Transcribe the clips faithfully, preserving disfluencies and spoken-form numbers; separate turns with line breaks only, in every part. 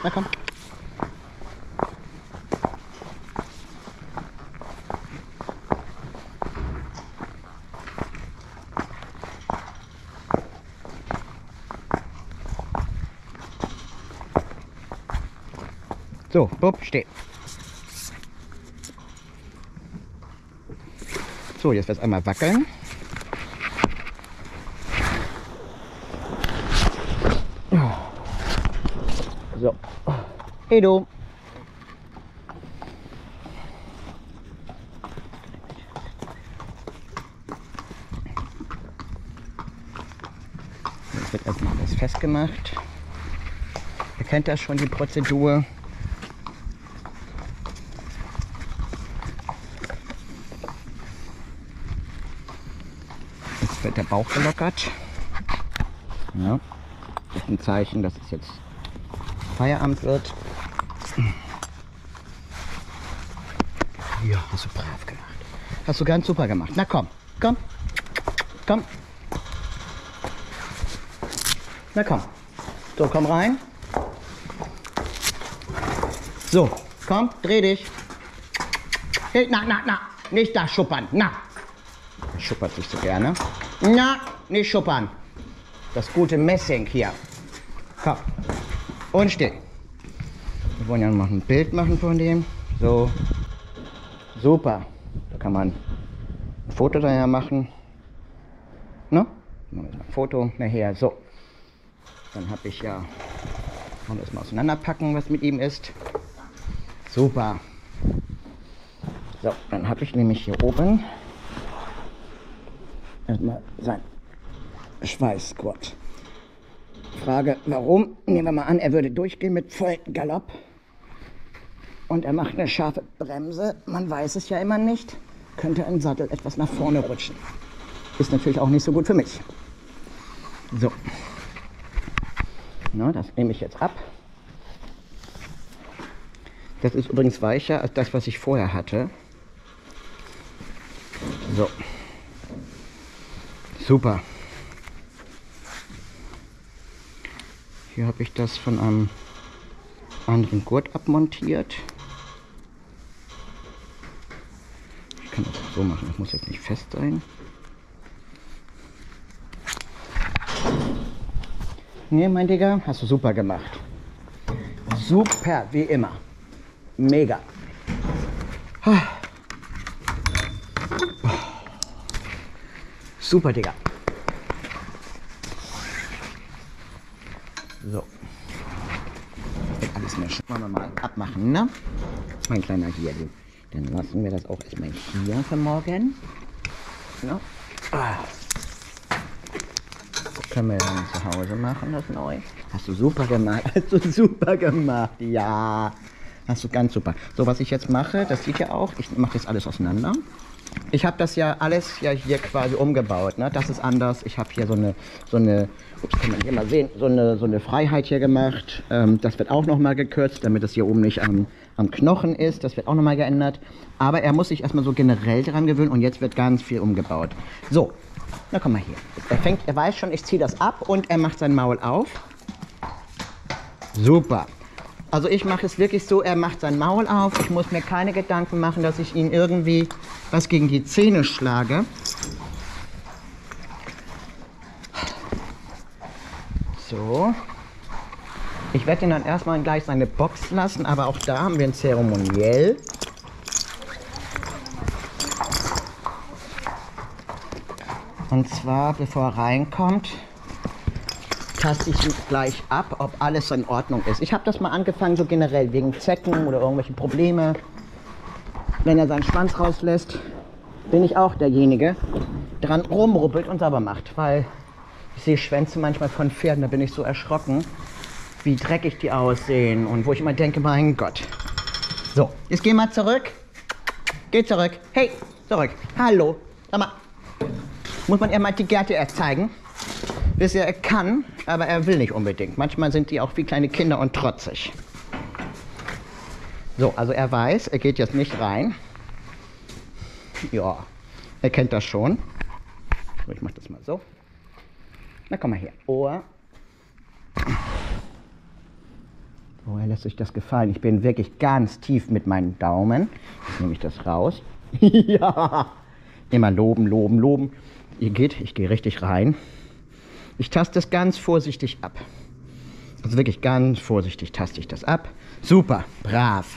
Na komm. So, Bub, steh. So, jetzt wird es einmal wackeln. So. Hey du. Jetzt wird erstmal alles festgemacht. Ihr kennt das schon, die Prozedur. Jetzt wird der Bauch gelockert. Ja. Das ist ein Zeichen, dass es jetzt Feierabend wird. Ja, hast du brav gemacht. Hast du ganz super gemacht. Na komm, komm, komm. Na komm. So, komm rein. So, komm, dreh dich. Hey, na, na, na. Nicht da schuppern. Na. Er schuppert sich so gerne. Na, nicht schuppern. Das gute Messing hier. Komm. Und stehen. Wir wollen ja noch ein Bild machen von dem. So. Super. Da kann man ein Foto daher machen. Ne? Machen wir mal ein Foto nachher. So. Dann habe ich ja. Wollen wir das mal auseinanderpacken, was mit ihm ist. Super. So, dann habe ich nämlich hier oben erstmal sein Schweißgurt. Frage, warum? Nehmen wir mal an, er würde durchgehen mit vollem Galopp und er macht eine scharfe Bremse. Man weiß es ja immer nicht. Könnte ein Sattel etwas nach vorne rutschen. Ist natürlich auch nicht so gut für mich. So. Na, das nehme ich jetzt ab. Das ist übrigens weicher als das, was ich vorher hatte. So. Super. Hier habe ich das von einem anderen Gurt abmontiert. Ich kann das auch so machen, das muss jetzt nicht fest sein. Ne, mein Digga, hast du super gemacht. Super, wie immer. Mega. Super, Digga. So. Alles mehr wollen wir mal abmachen, ne? Mein kleiner hier. Dann lassen wir das auch erstmal hier für morgen. Ne? Ah. Das können wir dann zu Hause machen, das neu. Hast du super gemacht. Hast du super gemacht. Ja. Hast du ganz super. So, was ich jetzt mache, das sieht ja auch, ich mache das alles auseinander. Ich habe das ja alles ja hier quasi umgebaut, ne? Das ist anders. Ich habe hier so eine, so eine, ups, kann man hier mal sehen, so eine, so eine Freiheit hier gemacht. Ähm, das wird auch noch mal gekürzt, damit das hier oben nicht am, am Knochen ist. Das wird auch noch mal geändert. Aber er muss sich erstmal so generell dran gewöhnen und jetzt wird ganz viel umgebaut. So, na komm mal hier. Er fängt, er weiß schon, ich ziehe das ab und er macht sein Maul auf. Super. Also ich mache es wirklich so, er macht sein Maul auf. Ich muss mir keine Gedanken machen, dass ich ihn irgendwie was gegen die Zähne schlage. So. Ich werde ihn dann erstmal gleich seine Box lassen, aber auch da haben wir ein Zeremoniell. Und zwar, bevor er reinkommt, taste ich ihn gleich ab, ob alles in Ordnung ist. Ich habe das mal angefangen, so generell, wegen Zecken oder irgendwelche Probleme. Wenn er seinen Schwanz rauslässt, bin ich auch derjenige, der dran rumruppelt und sauber macht. Weil ich sehe Schwänze manchmal von Pferden, da bin ich so erschrocken, wie dreckig die aussehen und wo ich immer denke, mein Gott. So, jetzt geh mal zurück. Geh zurück. Hey, zurück. Hallo. Sag mal, muss man ihr mal die Gerte erst zeigen? Wisst ihr, er kann, aber er will nicht unbedingt. Manchmal sind die auch wie kleine Kinder und trotzig. So, also er weiß, er geht jetzt nicht rein. Ja, er kennt das schon. So, ich mache das mal so. Na, komm mal her. Ohr. Oh, er lässt sich das gefallen. Ich bin wirklich ganz tief mit meinen Daumen. Jetzt nehme ich das raus. Ja, immer loben, loben, loben. Ihr geht, ich gehe richtig rein. Ich taste es ganz vorsichtig ab. Also wirklich ganz vorsichtig taste ich das ab. Super, brav.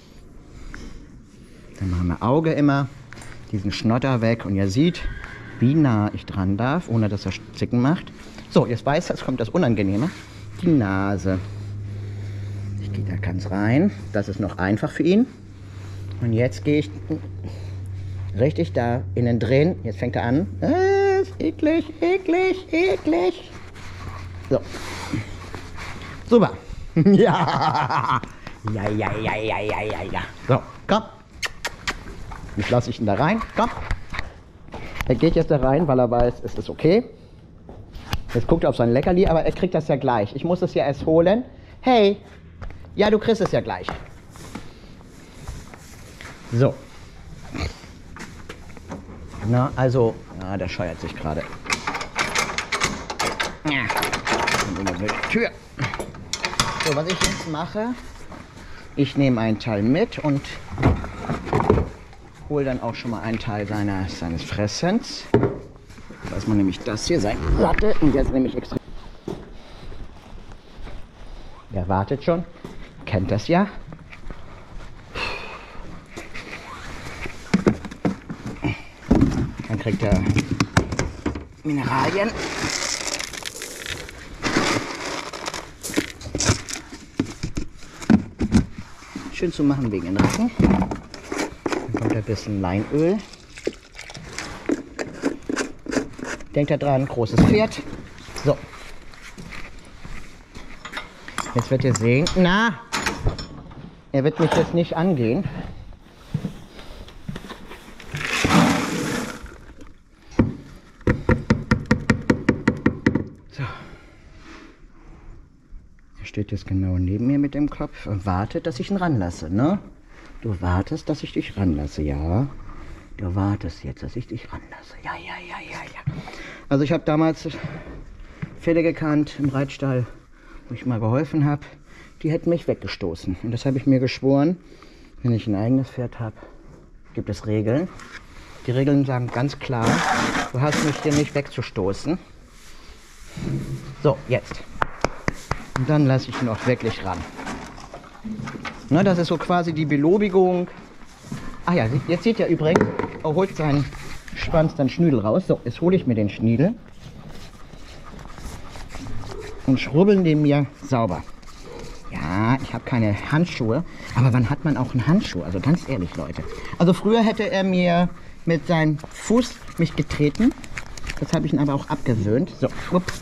Dann machen wir Auge immer, diesen Schnotter weg. Und ihr seht, wie nah ich dran darf, ohne dass er Zicken macht. So, jetzt weiß er, jetzt kommt das Unangenehme. Die Nase. Ich gehe da ganz rein. Das ist noch einfach für ihn. Und jetzt gehe ich richtig da innen drin. Jetzt fängt er an. Äh, ist eklig, eklig, eklig. So. Super. Ja. Ja, ja, ja, ja, ja, ja, ja. So, komm. Jetzt lasse ich ihn da rein. Komm. Er geht jetzt da rein, weil er weiß, es ist okay. Jetzt guckt er auf sein Leckerli, aber er kriegt das ja gleich. Ich muss es ja erst holen. Hey. Ja, du kriegst es ja gleich. So. Na, also, ja, der scheuert sich gerade. Ja. Tür. So, was ich jetzt mache, ich nehme einen Teil mit und hole dann auch schon mal einen Teil seiner, seines Fressens. Da ist man nämlich das hier, sein Latte, und jetzt nehme ich extra. Er wartet schon, kennt das ja. Dann kriegt er Mineralien. Schön zu machen wegen den Nacken. Dann kommt ein bisschen Leinöl. Denkt da dran, großes Pferd. So. Jetzt wird ihr sehen, na, er wird mich jetzt nicht angehen. So. Er steht jetzt genau neben mir mit dem Kopf und wartet, dass ich ihn ranlasse, ne? Du wartest, dass ich dich ranlasse, ja. Du wartest jetzt, dass ich dich ranlasse. Ja, ja, ja, ja, ja. Also ich habe damals Pferde gekannt im Reitstall, wo ich mal geholfen habe. Die hätten mich weggestoßen. Und das habe ich mir geschworen. Wenn ich ein eigenes Pferd habe, gibt es Regeln. Die Regeln sagen ganz klar, du hast mich hier nicht wegzustoßen. So, jetzt. Und dann lasse ich ihn auch wirklich ran. Na, das ist so quasi die Belobigung. Ach ja, jetzt seht ihr übrigens, er holt seinen Schwanz, dann Schnüdel raus. So, jetzt hole ich mir den Schniedel und schrubbeln den mir sauber. Ja, ich habe keine Handschuhe, aber wann hat man auch einen Handschuh? Also ganz ehrlich, Leute. Also früher hätte er mir mit seinem Fuß mich getreten. Das habe ich ihn aber auch abgewöhnt. So, ups.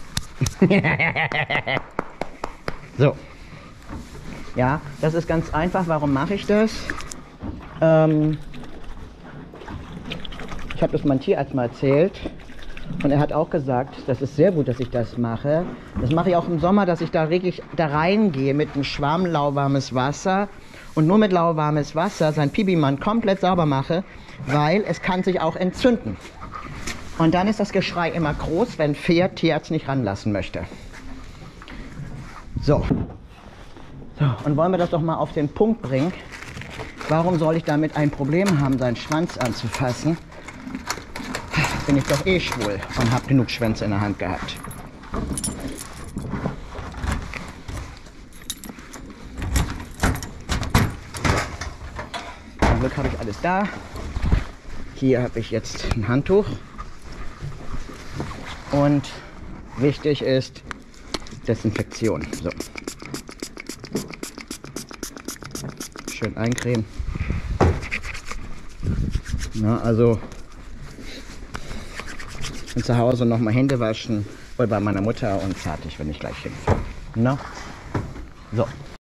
So. Ja, das ist ganz einfach. Warum mache ich das? Ähm, ich habe das meinem Tierarzt mal erzählt und er hat auch gesagt, das ist sehr gut, dass ich das mache. Das mache ich auch im Sommer, dass ich da wirklich da reingehe mit einem Schwamm lauwarmes Wasser und nur mit lauwarmes Wasser sein Pipimann komplett sauber mache, weil es kann sich auch entzünden. Und dann ist das Geschrei immer groß, wenn Pferd Tierarzt nicht ranlassen möchte. So. So, und wollen wir das doch mal auf den Punkt bringen. Warum soll ich damit ein Problem haben, seinen Schwanz anzufassen? Bin ich doch eh schwul und habe genug Schwänze in der Hand gehabt. Zum Glück habe ich alles da. Hier habe ich jetzt ein Handtuch. Und wichtig ist Desinfektion. So. Schön eincremen. Na, also und zu Hause noch mal Hände waschen oder bei meiner Mutter und fertig, wenn ich gleich hinfahre. Na? So.